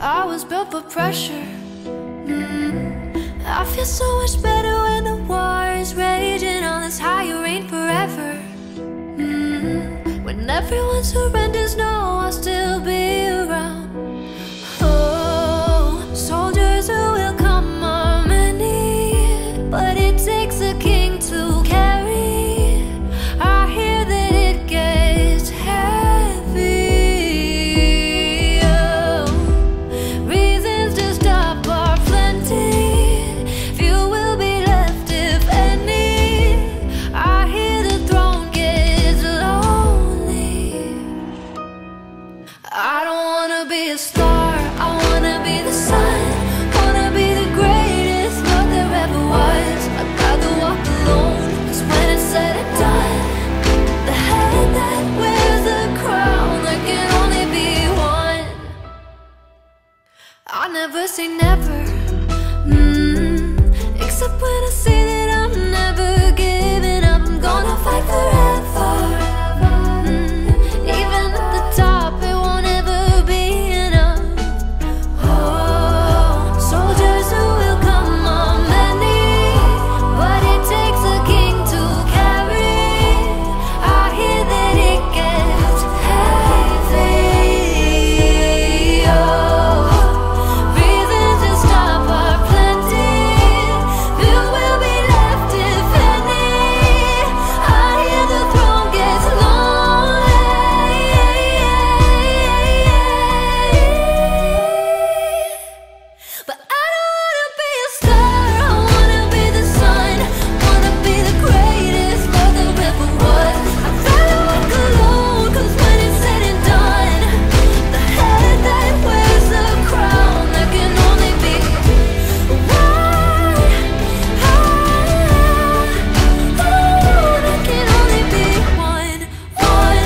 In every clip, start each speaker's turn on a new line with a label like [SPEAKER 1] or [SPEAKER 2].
[SPEAKER 1] I was built for pressure. I feel so much better when the war is raging on this higher ain't forever. When everyone surrenders, no, I'll still be around. Oh, soldiers who will come are many, but it takes a king to carry. I hear that it gets heavy. Oh, reasons to stop are plenty. Few will be left, if any. I hear the throne gets lonely. I don't wanna be a star, I wanna be the sun. Wanna be the greatest love there ever was. I'd rather walk alone, 'cause when it's said and done, the head that wears the crown, there can only be one. I never say never, except when I say that I'm never giving up. I'm gonna fight forever. Even at the top, it won't ever be enough. Oh, soldiers who will come are many, but it takes a king to carry. I hear that it gets heavy. Oh, reasons to stop are plenty. Few will be left, if any. I hear the throne gets lonely. But I don't wanna be a star, I wanna be the sun. Wanna be the greatest love there ever was. I'd rather walk alone, 'cause when it's said and done, the head that wears the crown, there can only be one. There can only be one. There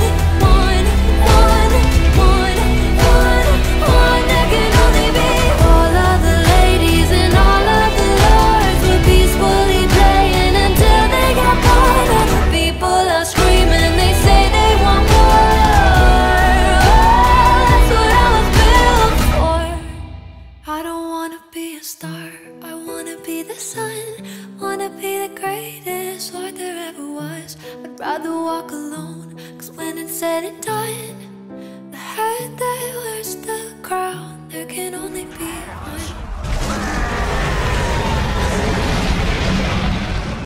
[SPEAKER 1] can only be all of the ladies and all of the lords were peacefully playing until they got bored. All the people are screaming, they say they want more. That's what I was built for. I don't wanna be a star, I wanna be the sun. Wanna be the greatest Lord there ever was. I'd rather walk alone, 'cause when it's said and done, the head that wears the crown, there can only be one.